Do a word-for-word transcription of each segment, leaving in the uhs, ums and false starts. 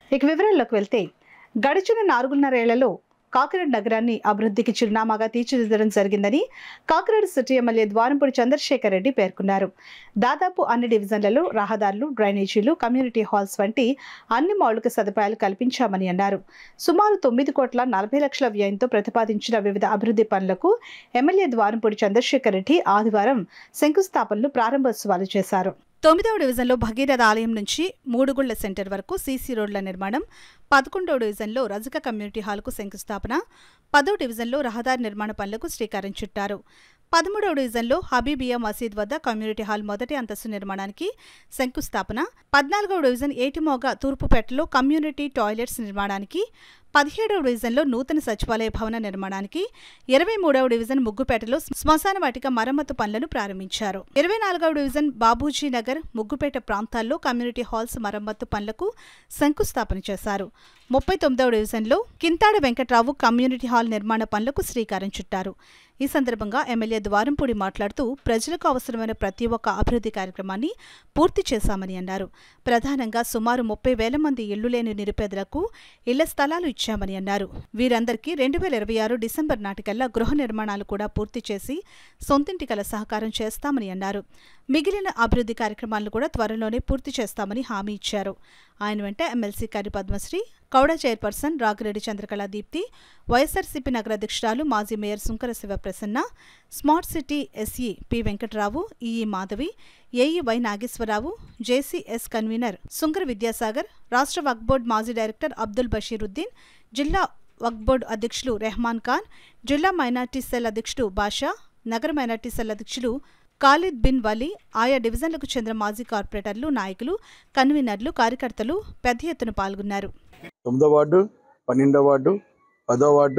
ఇక వివరాల్లోకి వెళ్తే గడిచిన నాలుగున్నరేళ్లలో కాకినాడ నగరాన్ని అభివృద్ధికి చిరునామాగా తీర్చిదిద్దడం జరిగిందని కాకినాడ సిటీ ఎమ్మెల్యే ద్వారంపూడి చంద్రశేఖర్ రెడ్డి పేర్కొన్నారు. దాదాపు అన్ని డివిజన్లలో రహదారులు, డ్రైనేజీలు, కమ్యూనిటీ హాల్స్ వంటి అన్ని మౌలిక సదుపాయాలు కల్పించామని అన్నారు. సుమారు తొమ్మిది కోట్ల నలభై లక్షల వ్యయంతో ప్రతిపాదించిన వివిధ అభివృద్ధి పనులకు ఎమ్మెల్యే ద్వారంపూడి చంద్రశేఖర్ రెడ్డి ఆదివారం శంకుస్థాపనలు, ప్రారంభోత్సవాలు చేశారు. తొమ్మిదవ డివిజన్లో భగీరథ ఆలయం నుంచి మూడుగుళ్ల సెంటర్ వరకు సీసీ రోడ్ల నిర్మాణం, పదకొండవ డివిజన్లో రజక కమ్యూనిటీ హాల్కు శంకుస్థాపన, పదో డివిజన్లో రహదారి నిర్మాణ పనులకు శ్రీకారం చుట్టారు. పదమూడవ డివిజన్లో హబీబియా మసీద్ వద్ద కమ్యూనిటీ హాల్ మొదటి అంతస్తు నిర్మాణానికి శంకుస్థాపన, పద్నాలుగవ డివిజన్ ఏటిమోగ తూర్పుపేటలో కమ్యూనిటీ టాయిలెట్స్ నిర్మాణానికి, పదిహేడవ డివిజన్లో నూతన సచివాలయ భవన నిర్మాణానికి, ఇరవై మూడవ డివిజన్ ముగ్గుపేటలో శ్మశాన వాటిక మరమ్మతు పనులను ప్రారంభించారు. ఇరవై నాలుగవ డివిజన్ బాబూజీ నగర్, ముగ్గుపేట ప్రాంతాల్లో కమ్యూనిటీ హాల్స్ మరమ్మతు పనులకు శంకుస్థాపన చేశారు. ముప్పై తొమ్మిదవ డివిజన్లో కింతాడ వెంకట్రావు కమ్యూనిటీ హాల్ నిర్మాణ పనులకు శ్రీకారం చుట్టారు. ఈ సందర్భంగా ఎమ్మెల్యే ద్వారంపూడి మాట్లాడుతూ ప్రజలకు అవసరమైన ప్రతి ఒక్క అభివృద్ధి కార్యక్రమాన్ని పూర్తి చేశామని అన్నారు. ప్రధానంగా సుమారు ముప్పై వేల మంది ఇళ్లు లేని నిరుపేదలకు ఇళ్ల స్థలాలు ఇచ్చామని అన్నారు. వీరందరికీ రెండు వేల ఇరవై ఆరు డిసెంబర్ నాటికల్లా గృహ నిర్మాణాలు కూడా పూర్తి చేసి సొంతింటి కల సహకారం చేస్తామని అన్నారు. మిగిలిన అభివృద్ధి కార్యక్రమాలను కూడా త్వరలోనే పూర్తి చేస్తామని హామీ ఇచ్చారు. ఆయన వెంట ఎమ్మెల్సీ కరి పద్మశ్రీ, కౌడ చైర్పర్సన్ రాగిరెడ్డి చంద్రకళా దీప్తి, వైఎస్ఆర్సీపీ నగర అధ్యక్షురాలు మాజీ mayor Sunkara Sivaprasanna, smart city SE P Venkatarao, EE Madhavi, AE Y Nageswararao, JCS convener Sunkara Vidyasagar, రాష్ట్ర వక్ఫ్ బోర్డు మాజీ డైరెక్టర్ అబ్దుల్ బషీరుద్దీన్, జిల్లా వక్ఫ్ బోర్డు అధ్యక్షులు రెహమాన్ ఖాన్, జిల్లా మైనార్టీ సెల్ అధ్యక్షుడు బాషా, నగర మైనార్టీ సెల్ అధ్యక్షులు ఖాలిద్ బిన్ వలీ, ఆయా డివిజన్లకు చెందిన మాజీ కార్పొరేటర్లు, నాయకులు, కన్వీనర్లు, కార్యకర్తలు పెద్ద ఎత్తున పాల్గొన్నారు. తొమ్మిదో వార్డు, పన్నెండో వార్డు, పదో వార్డు,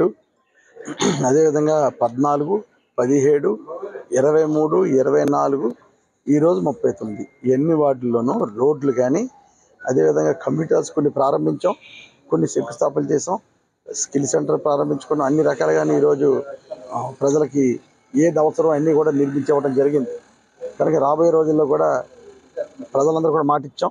అదేవిధంగా పద్నాలుగు, పదిహేడు, ఇరవై మూడు, ఇరవై నాలుగు, ఈరోజు ముప్పై తొమ్మిది ఎన్ని వార్డుల్లోనూ రోడ్లు కానీ, అదేవిధంగా కమ్యూనిటీస్ కొన్ని ప్రారంభించాం, కొన్ని శంకుస్థాపన చేసాం, స్కిల్ సెంటర్ ప్రారంభించుకున్నాం. అన్ని రకాలుగానే ఈరోజు ప్రజలకి ఏది అవసరం అన్నీ కూడా నిర్మించవడం జరిగింది. కనుక రాబోయే రోజుల్లో కూడా ప్రజలందరూ కూడా మాటిచ్చాం.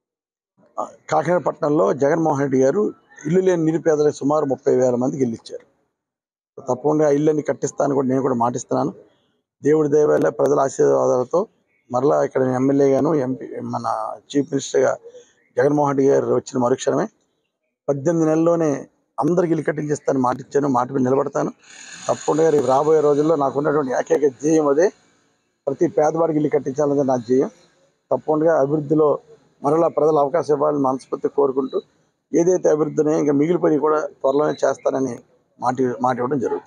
కాకినాడ పట్టణంలో జగన్మోహన్ రెడ్డి గారు ఇల్లు లేని నిరుపేదలకు సుమారు ముప్పై వేల మందికి ఇల్లు ఇచ్చారు. తప్పకుండా ఇళ్ళని కట్టిస్తాను కూడా నేను కూడా మాటిస్తున్నాను. దేవుడి దయ వల్ల ప్రజల ఆశీర్వాదాలతో మరలా ఇక్కడ ఎమ్మెల్యేగాను, ఎంపీ, మన చీఫ్ మినిస్టర్గా జగన్మోహన్ రెడ్డి గారు వచ్చిన మరుక్షణమే పద్దెనిమిది నెలల్లోనే అందరికి ఇల్లు కట్టించేస్తాను మాటిచ్చాను. మాట మీద నిలబడతాను. తప్పకుండా రేపు రాబోయే రోజుల్లో నాకు ఉన్నటువంటి ఏకైక ధ్యేయం అదే. ప్రతి పేదవాడికి ఇల్లు కట్టించాలనేది నా ధ్యేయం. తప్పకుండా అభివృద్ధిలో మరలా ప్రజలు అవకాశం ఇవ్వాలని మనస్ఫూర్తి కోరుకుంటూ ఏదైతే అభివృద్ధిని ఇంకా మిగిలిపోయి కూడా త్వరలోనే చేస్తానని మాట మాట ఇవ్వడం జరుగుతుంది.